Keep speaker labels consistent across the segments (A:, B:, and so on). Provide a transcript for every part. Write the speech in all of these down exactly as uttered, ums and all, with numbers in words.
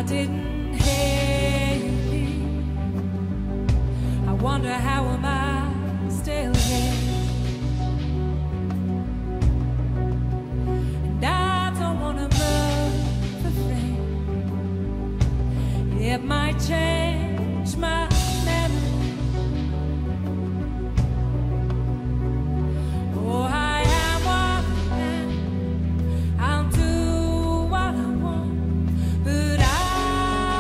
A: I didn't hear you. I wonder how am I still here. And I don't wanna move for free. It might change my memory. Oh, I am what I am. I'll do what I want, but I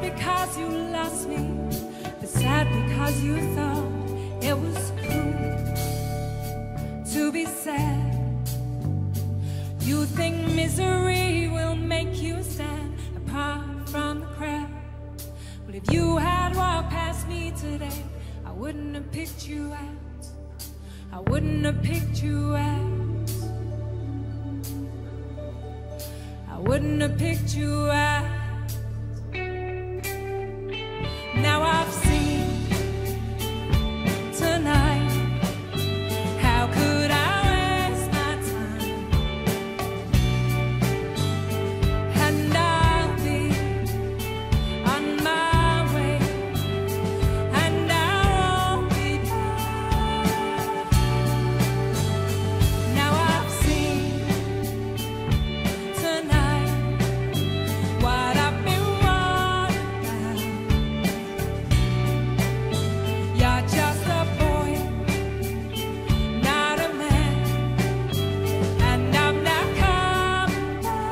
A: because you lost me, but sad because you thought it was cool to be sad. You think misery will make you stand apart from the crowd. Well, if you had walked past me today, I wouldn't have picked you out. I wouldn't have picked you out. I wouldn't have picked you out. Now I've seen tonight, how could I waste my time? And I'll be on my way, and I won't be back. Now I've seen tonight what I've been warned about. You're just a boy, not a man, and I'm not coming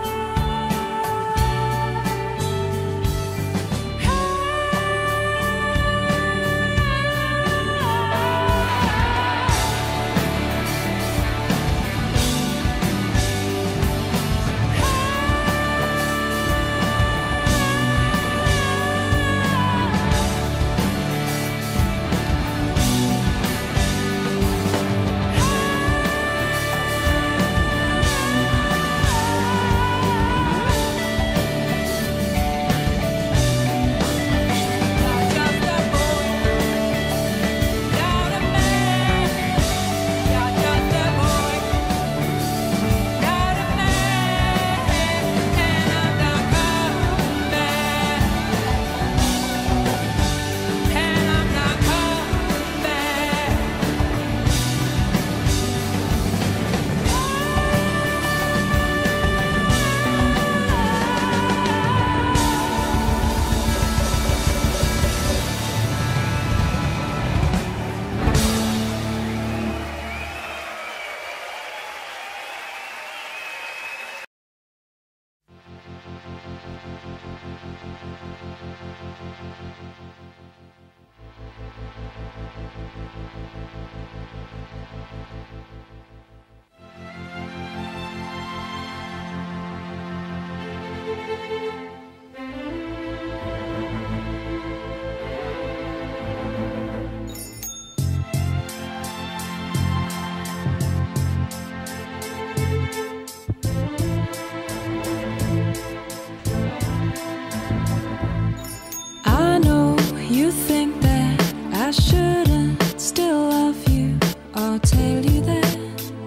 A: I know you think that I shouldn't still love you. I'll tell you that.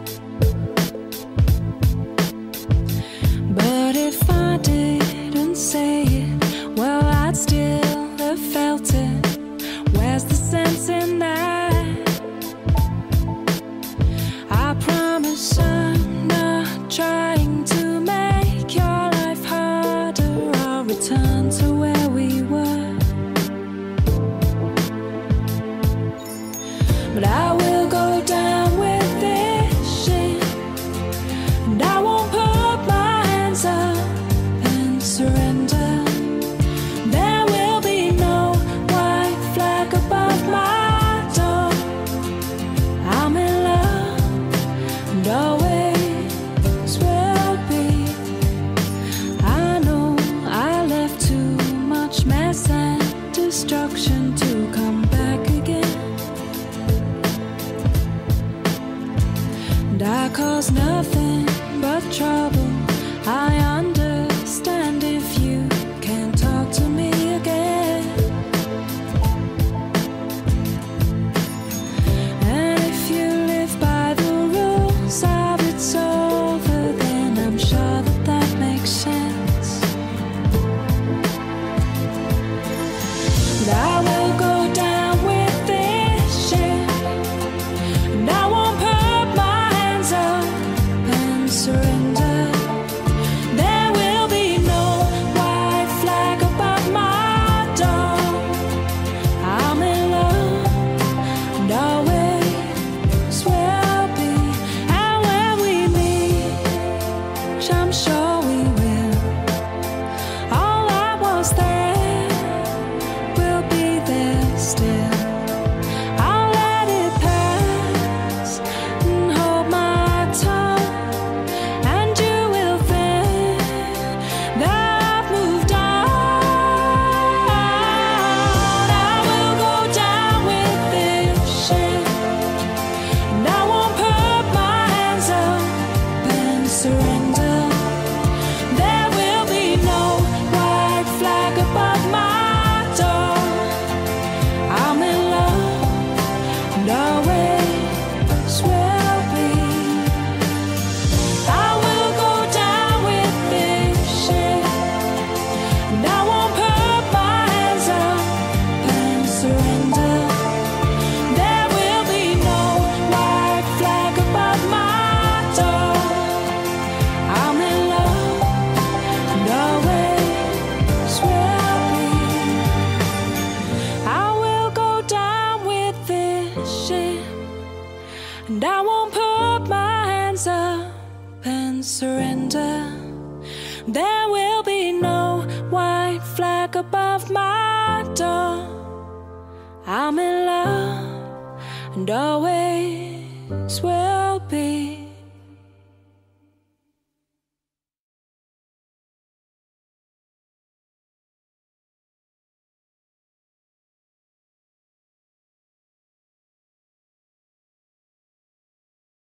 A: But if I didn't say it, well, I'd still have felt it. Where's the sense in that? I promise I'm not trying to make your life harder. I'll return to where we were. But I will go down with this shit, and I won't put my hands up and surrender. There will be no white flag above my door. I'm in love and always will be. I know I left too much mess and destruction to come back again. And I cause nothing but trouble. I understand if you can't talk to me again. And if you live by the rules of it's over, then I'm sure that that makes sense. But I will go down with this shit, and I won't put my hands up and surrender. There will be no white flag above my door. I'm in love and always will be. And when we meet, which I'm sure we will, all I was there surrender. There will be no white flag above my door. I'm in love and always will.